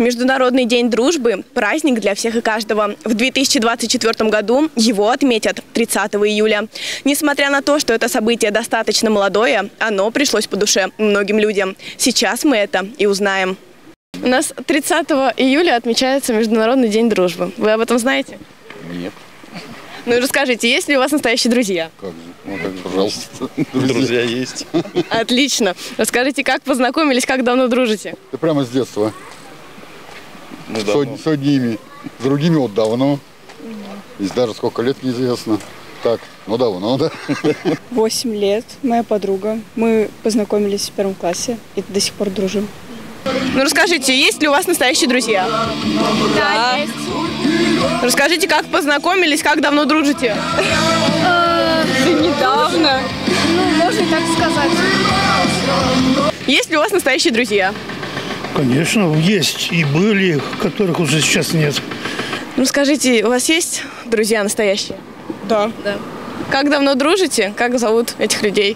Международный день дружбы – праздник для всех и каждого. В 2024 году его отметят 30 июля. Несмотря на то, что это событие достаточно молодое, оно пришлось по душе многим людям. Сейчас мы это и узнаем. У нас 30 июля отмечается Международный день дружбы. Вы об этом знаете? Нет. Ну и расскажите, есть ли у вас настоящие друзья? Как же? Ну, как, пожалуйста. Друзья есть. Отлично. Расскажите, как познакомились, как давно дружите? Да прямо с детства. Недавно. С одними, с другими вот давно. И даже сколько лет неизвестно. Так, ну давно, да. 8 лет, моя подруга. Мы познакомились в 1 классе и до сих пор дружим. Ну расскажите, есть ли у вас настоящие друзья? Да, есть. Расскажите, как познакомились, как давно дружите? Недавно. Ну, можно и так сказать. Есть ли у вас настоящие друзья? Конечно, есть и были, которых уже сейчас нет. Ну скажите, у вас есть друзья настоящие? Да. Как давно дружите? Как зовут этих людей?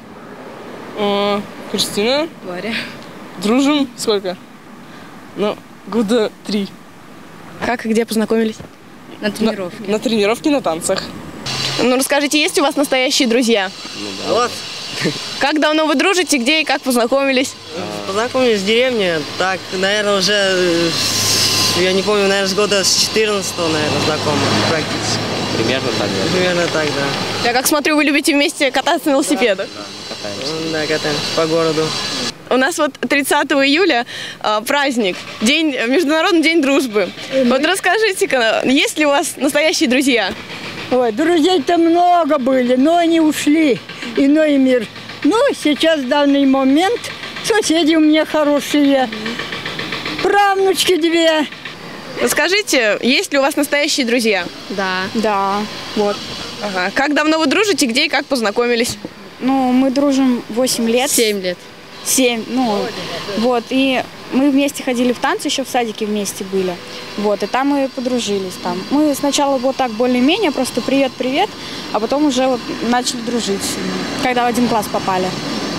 Кристина. Варя. Дружим сколько? Ну, года 3. Как и где познакомились? На тренировке. На тренировке, на танцах. Ну расскажите, есть у вас настоящие друзья? Вот, Как давно вы дружите, где и как познакомились? познакомились в деревне, так, наверное, уже, я не помню, наверное, с года с 14-го, наверное, знакомы практически. Примерно так, да. Примерно так, да. Я как смотрю, вы любите вместе кататься на велосипедах. Да, катаемся по городу. У нас вот 30 июля праздник, Международный день дружбы. Вот расскажите-ка, есть ли у вас настоящие друзья? Ой, друзей-то много были, но они ушли. Иной мир. Ну, сейчас в данный момент соседи у меня хорошие. Правнучки 2. Расскажите, есть ли у вас настоящие друзья? Да. Да, вот. Ага. Как давно вы дружите, где и как познакомились? Ну, мы дружим 8 лет. 7 лет. 7, ну, вот. И мы вместе ходили в танцы, еще в садике вместе были. Вот, и там мы подружились там. Мы сначала вот так более-менее, просто привет-привет, а потом уже вот начали дружить, когда в 1 класс попали.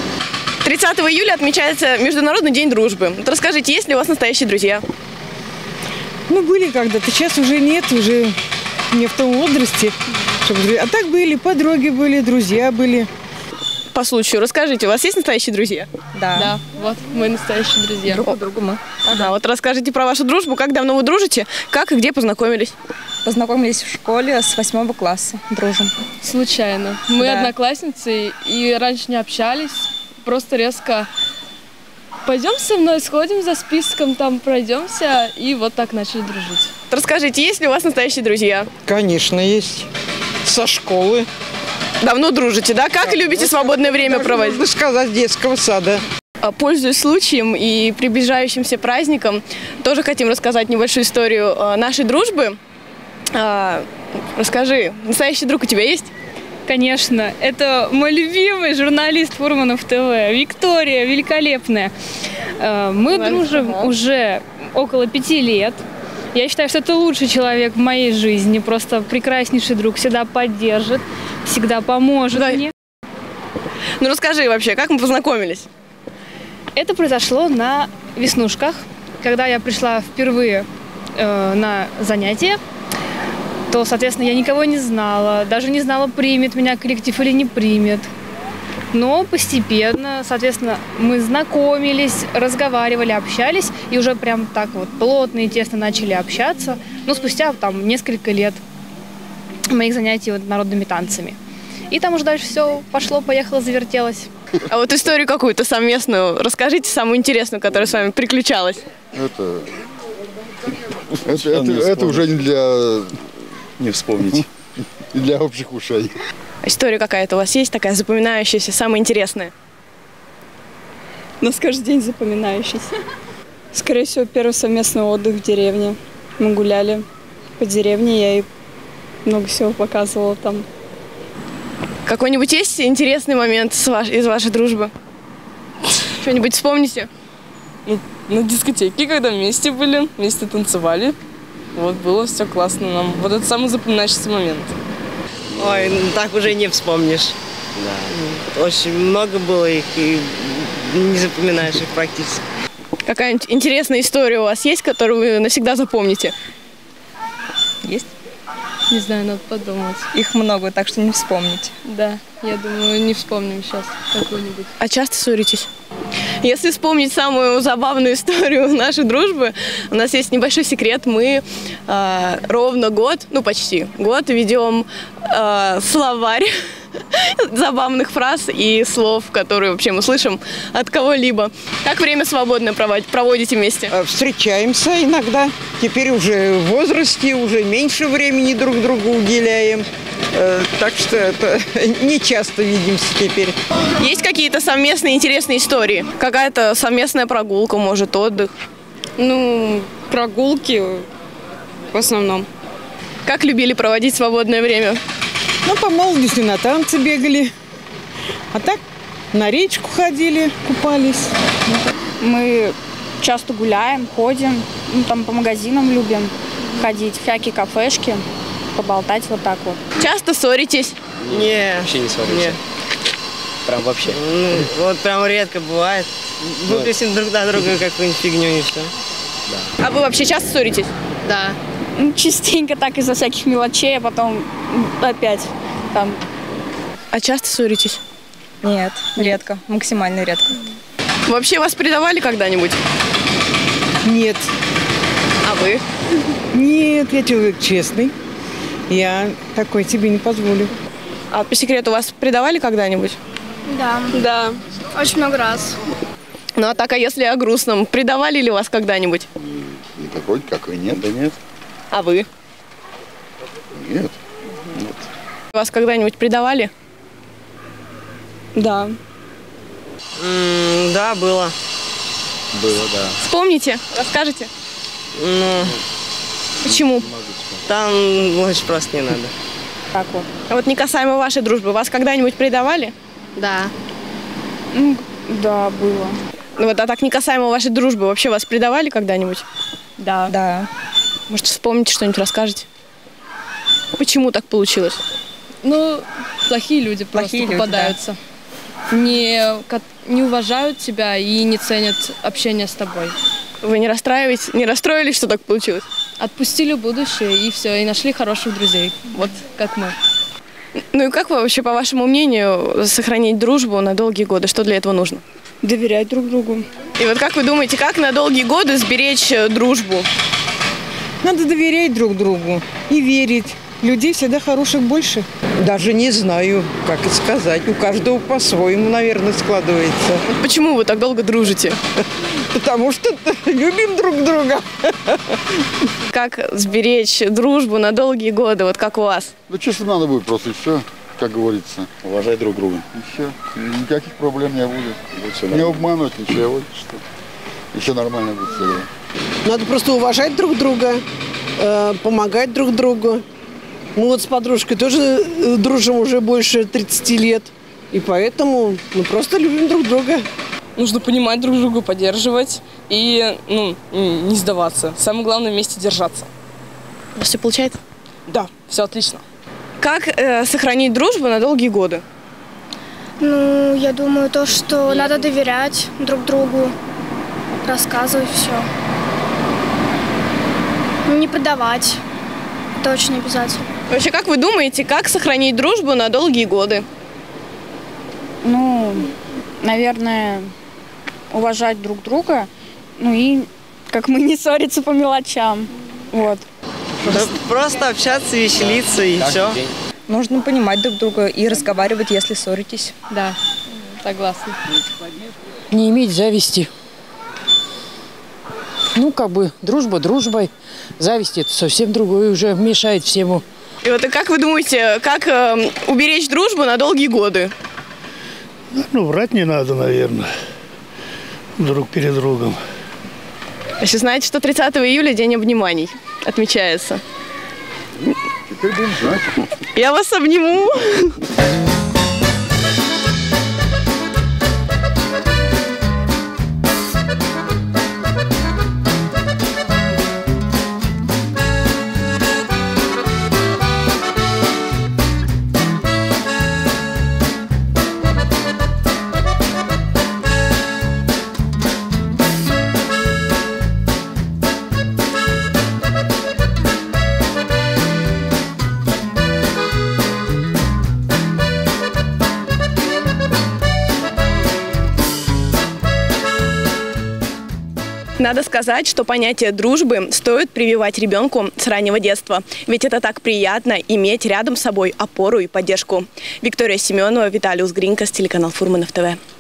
30 июля отмечается Международный день дружбы. Вот расскажите, есть ли у вас настоящие друзья? Ну, были когда-то, сейчас уже нет, уже не в том возрасте. А так были, подруги были, друзья были. По случаю, расскажите, у вас есть настоящие друзья? Да, вот мы настоящие друзья. Друг у друга мы. Ага, вот расскажите про вашу дружбу, как давно вы дружите, как и где познакомились? Познакомились в школе с 8 класса, дружим. Случайно. Мы Да. одноклассницы и раньше не общались. Просто резко пойдем со мной, сходим за списком, там пройдемся, и вот так начали дружить. Расскажите, есть ли у вас настоящие друзья? Конечно, есть. Со школы. Давно дружите, да? Как любите свободное время проводить? Можно сказать, детского сада. Пользуясь случаем и приближающимся праздником, тоже хотим рассказать небольшую историю нашей дружбы. Расскажи, настоящий друг у тебя есть? Конечно, это мой любимый журналист Фурманов ТВ, Виктория, великолепная. Мы дружим уже около 5 лет. Я считаю, что это лучший человек в моей жизни, просто прекраснейший друг, всегда поддержит, всегда поможет мне. Ну расскажи вообще, как мы познакомились? Это произошло на веснушках, когда я пришла впервые на занятия. То, соответственно, я никого не знала, даже не знала, примет меня коллектив или не примет. Но постепенно, соответственно, мы знакомились, разговаривали, общались, и уже прям так вот плотно и тесно начали общаться, но спустя там несколько лет моих занятий вот народными танцами. И там уже дальше все пошло, поехало, завертелось. А вот историю какую-то совместную расскажите, самую интересную, которая с вами приключалась. Это уже не для... Не вспомнить. Для общих ушей. История какая-то у вас есть такая запоминающаяся, самая интересная? У нас каждый день запоминающийся. Скорее всего, первый совместный отдых в деревне. Мы гуляли по деревне, я ей много всего показывала там. Какой-нибудь есть интересный момент из вашей дружбы? Что-нибудь вспомните? На дискотеке, когда вместе были, вместе танцевали. Вот, было все классно нам. Вот это самый запоминающийся момент. Ой, ну, так уже не вспомнишь. Да. Очень много было их, и не запоминаешь их практически. Какая-нибудь интересная история у вас есть, которую вы навсегда запомните? Есть? Не знаю, надо подумать. Их много, так что не вспомнить. Да, я думаю, не вспомним сейчас какую-нибудь. А часто ссоритесь? Если вспомнить самую забавную историю нашей дружбы, у нас есть небольшой секрет. Мы ровно год, ну почти год, ведем словарь забавных фраз и слов, которые вообще мы слышим от кого-либо. Как время свободное проводите вместе? Встречаемся иногда. Теперь уже в возрасте, уже меньше времени друг другу уделяем. Так что это не часто видимся теперь. Есть какие-то совместные интересные истории? Какая-то совместная прогулка, может, отдых? Ну, прогулки в основном. Как любили проводить свободное время? Ну, по молодости на танцы бегали. А так на речку ходили, купались. Мы часто гуляем, ходим, ну, там по магазинам любим ходить, всякие кафешки, поболтать вот так вот. Часто ссоритесь? Не. Вообще не ссоримся. Нет. Прям вообще. Ну, вот прям редко бывает. Выпустим друг на друга какую-нибудь фигню и все. А вы вообще часто ссоритесь? Да. Ну, частенько так из-за всяких мелочей, а потом опять там. А часто ссоритесь? Нет, редко, максимально редко. Вообще вас предавали когда-нибудь? Нет. А вы? Нет, я человек честный. Я такой тебе не позволю. А по секрету вас предавали когда-нибудь? Да. Да. Очень много раз. Ну а так, а если о грустном, предавали ли вас когда-нибудь? Не такой, как и нет. Да нет. А вы? Нет. Вас когда-нибудь предавали? Да. Да, было. Было, да. Вспомните, расскажете? Ну, Почему? там лучше просто не надо. Так вот. А вот не касаемо вашей дружбы, вас когда-нибудь предавали? Да. Да, было. Ну вот, а так не касаемо вашей дружбы, вообще вас предавали когда-нибудь? Да. Да. Может, вспомните что-нибудь, расскажете? Почему так получилось? Ну, плохие люди Плохие просто люди, попадаются. Не уважают тебя и не ценят общение с тобой. Вы не расстроились, что так получилось? Отпустили будущее и все, и нашли хороших друзей. Вот как мы. Ну и как вы вообще, по вашему мнению, сохранить дружбу на долгие годы? Что для этого нужно? Доверять друг другу. И вот как вы думаете, как на долгие годы сберечь дружбу? Надо доверять друг другу и верить. Людей всегда хороших больше. Даже не знаю, как и сказать. У каждого по-своему, наверное, складывается. Вот почему вы так долго дружите? Потому что любим друг друга. Как сберечь дружбу на долгие годы, вот как у вас? Да честно надо будет просто и все, как говорится. Уважать друг друга. И все. И никаких проблем не будет. Все Не нормально. обманывать ничего. Вот что. И все нормально будет всегда. Надо просто уважать друг друга, помогать друг другу. Мы вот с подружкой тоже дружим уже больше 30 лет. И поэтому мы просто любим друг друга. Нужно понимать друг друга, поддерживать и не сдаваться. Самое главное вместе держаться. У вас все получается? Да, все отлично. Как сохранить дружбу на долгие годы? Ну, я думаю, то, что надо доверять друг другу, рассказывать все. Не предавать. Это очень обязательно. Вообще, как вы думаете, как сохранить дружбу на долгие годы? Ну, наверное, уважать друг друга, ну и как мы не ссориться по мелочам. Вот. Да просто общаться, веселиться и все. Нужно понимать друг друга и разговаривать, если ссоритесь. Да, согласна. Не иметь зависти. Ну, как бы, дружба дружбой. Зависть – это совсем другое, уже мешает всему. И вот как вы думаете, как уберечь дружбу на долгие годы? Ну, врать не надо, наверное, друг перед другом. Если знаете, что 30 июля День обниманий отмечается. Теперь будем знать. Я вас обниму. Надо сказать, что понятие дружбы стоит прививать ребенку с раннего детства. Ведь это так приятно иметь рядом с собой опору и поддержку. Виктория Семенова, Виталий Узгринкас, телеканал Фурманов ТВ.